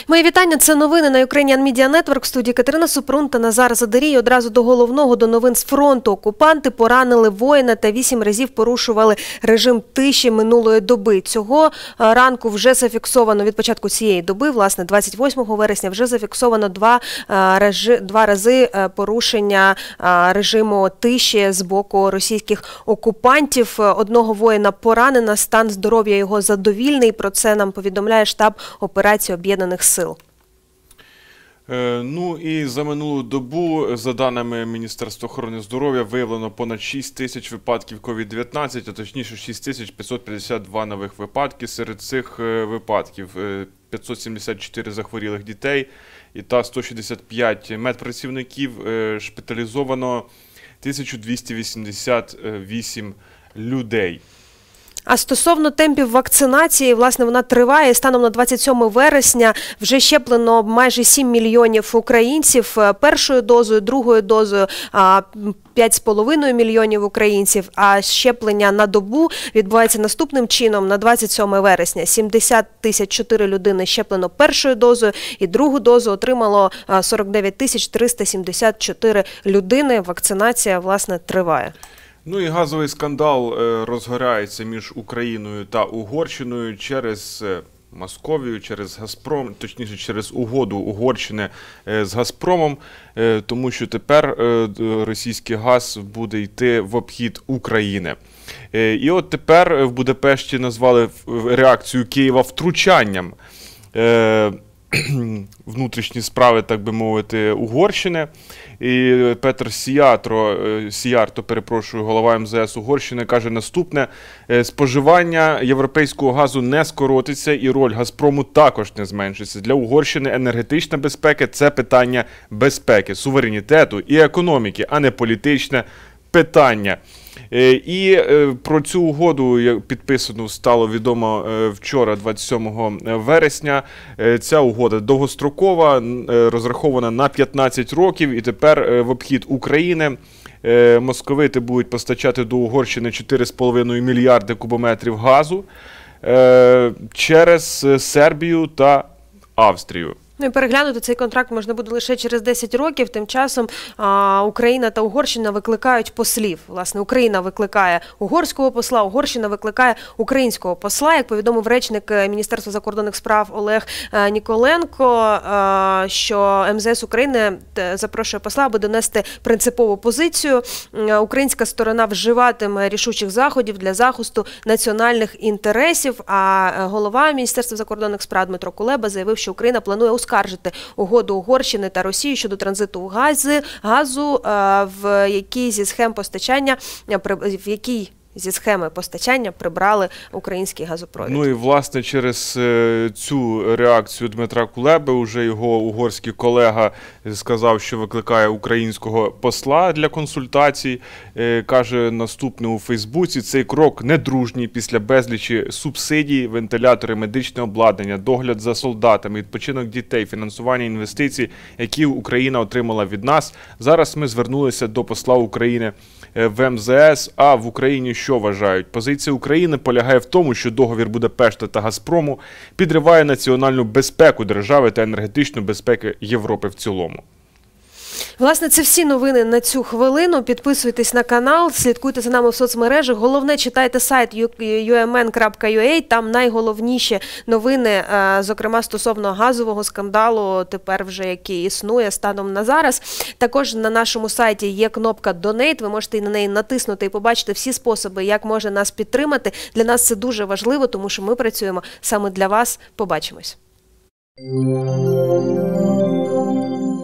Мої вітання. Це новини на Ukrainian Media Network. В студії Катерина Супрун та Назар Задарій. Одразу до головного, до новин з фронту. Окупанти поранили воїна та 8 разів порушували режим тиші минулої доби. Цього ранку вже зафіксовано, від початку цієї доби, власне, 28 вересня, вже зафіксовано два рази порушення режиму тиші з боку російських окупантів. Одного воїна поранено, стан здоров'я його задовільний. Про це нам повідомляє штаб операції Об'єднаних сил. Ну і за минулу добу, за даними Міністерства охорони здоров'я, виявлено понад 6 тисяч випадків COVID-19, а точніше 6552 нових випадки. Серед цих випадків 574 захворілих дітей та 165 медпрацівників, шпиталізовано 1288 людей. А стосовно темпів вакцинації, власне, вона триває. Станом на 27 вересня вже щеплено майже 7 мільйонів українців першою дозою, другою дозою 5,5 мільйонів українців, а щеплення на добу відбувається наступним чином. На 27 вересня 70 400 людини щеплено першою дозою і другу дозу отримало 49 374 людини. Вакцинація, власне, триває. Ну і газовий скандал розгорається між Україною та Угорщиною через Московію, через Газпром, точніше через угоду Угорщини з Газпромом, тому що тепер російський газ буде йти в обхід України. І от тепер в Будапешті назвали реакцію Києва втручанням внутрішні справи, так би мовити, Угорщини. І Петр Сіярто, голова МЗС Угорщини, каже наступне: споживання європейського газу не скоротиться і роль Газпрому також не зменшиться. Для Угорщини енергетична безпека – це питання безпеки, суверенітету і економіки, а не політичне питання. І про цю угоду, підписану, стало відомо вчора, 27 вересня. Ця угода довгострокова, розрахована на 15 років, і тепер в обхід України московити будуть постачати до Угорщини 4,5 мільярди кубометрів газу через Сербію та Австрію. Ну і переглянути цей контракт можна буде лише через 10 років. Тим часом Україна та Угорщина викликають послів. Власне, Україна викликає угорського посла, Угорщина викликає українського посла. Як повідомив речник Міністерства закордонних справ Олег Ніколенко, що МЗС України запрошує посла, аби донести принципову позицію. Українська сторона вживатиме рішучих заходів для захисту національних інтересів. А голова Міністерства закордонних справ Дмитро Кулеба заявив, що Україна планує оскаржити угоду Угорщини та Росії щодо транзиту газу, в якій зі схеми постачання прибрали український газопровід. Ну і, власне, через цю реакцію Дмитра Кулеби уже його угорський колега сказав, що викликає українського посла для консультацій. Каже наступне у Фейсбуці: цей крок недружній після безлічі субсидій, вентилятори, медичне обладнання, догляд за солдатами, відпочинок дітей, фінансування інвестицій, які Україна отримала від нас. Зараз ми звернулися до посла України в МЗС, а в Україні що вважають? Позиція України полягає в тому, що договір Будапешта та Газпрому підриває національну безпеку держави та енергетичну безпеку Європи в цілому. Власне, це всі новини на цю хвилину. Підписуйтесь на канал, слідкуйте за нами в соцмережах. Головне, читайте сайт umn.ua, там найголовніші новини, зокрема стосовно газового скандалу, тепер вже який існує станом на зараз. Також на нашому сайті є кнопка «Донейт», ви можете на неї натиснути і побачити всі способи, як може нас підтримати. Для нас це дуже важливо, тому що ми працюємо саме для вас. Побачимось.